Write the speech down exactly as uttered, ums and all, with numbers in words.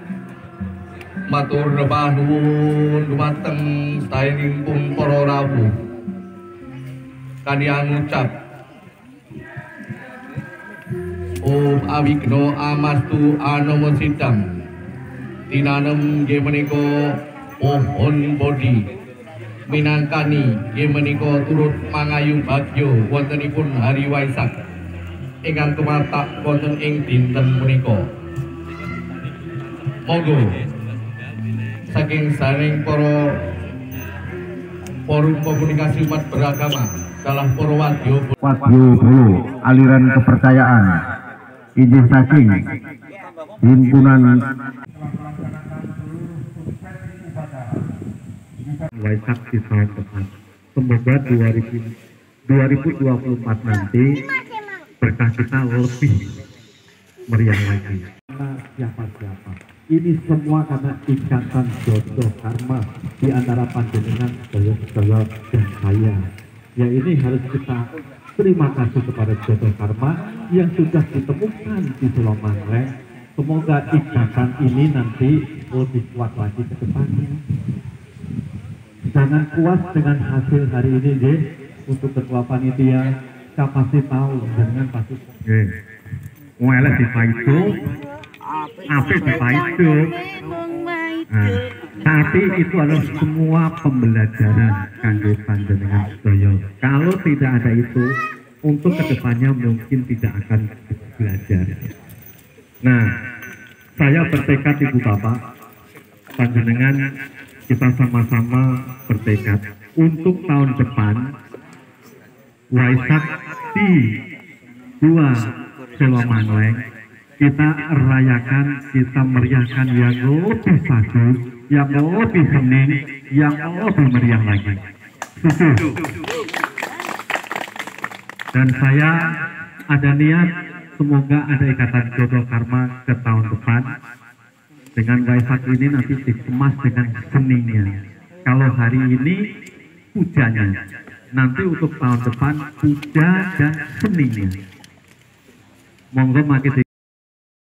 matur rebah nuwun dumateng saenipun para rawuh kaniang ngucap Om Awigno Amastu Anomo Sidam tinanem nggih menika pohon bodhi minangkani nggih menika turut mangayung bagyo wontenipun hari Waisak ingkang tumatak wonten ing dinten menika. Monggo saking saring para forum komunikasi umat beragama dalah para wadya wadya dulu aliran kepercayaan izin saking himpunan Waisak di tahun depan. Semoga dua ribu dua puluh empat nanti berkah kita lebih meriah lagi. Siapa-siapa. Ini semua karena ikatan jodoh karma di antara panjenengan sedaya dan saya. Ya ini harus kita terima kasih kepada jodoh karma yang sudah ditemukan di Pulau Mangreng. Semoga ikatan ini nanti lebih kuat lagi ke depannya. Jangan puas dengan hasil hari ini deh. Untuk ketua panitia saya pasti tahu dengan pasti Wala di Paido apa di Paido nah, tapi itu adalah semua pembelajaran kanggo panjenengan sedaya. Kalau tidak ada itu untuk kedepannya mungkin tidak akan belajar. Nah, saya bertekad Ibu Bapak panjenengan kita sama-sama bertekad untuk tahun depan Waisak di dua Selo Mangreng kita rayakan, kita meriahkan yang lebih bagus, yang lebih hening, yang lebih meriah lagi. Setuju? Dan saya ada niat semoga ada ikatan jodoh karma ke tahun depan. Dengan Waisak ini nanti dikemas dengan seninya. Kalau hari ini pujanya, nanti untuk tahun depan puja dan seninya. Monggo makin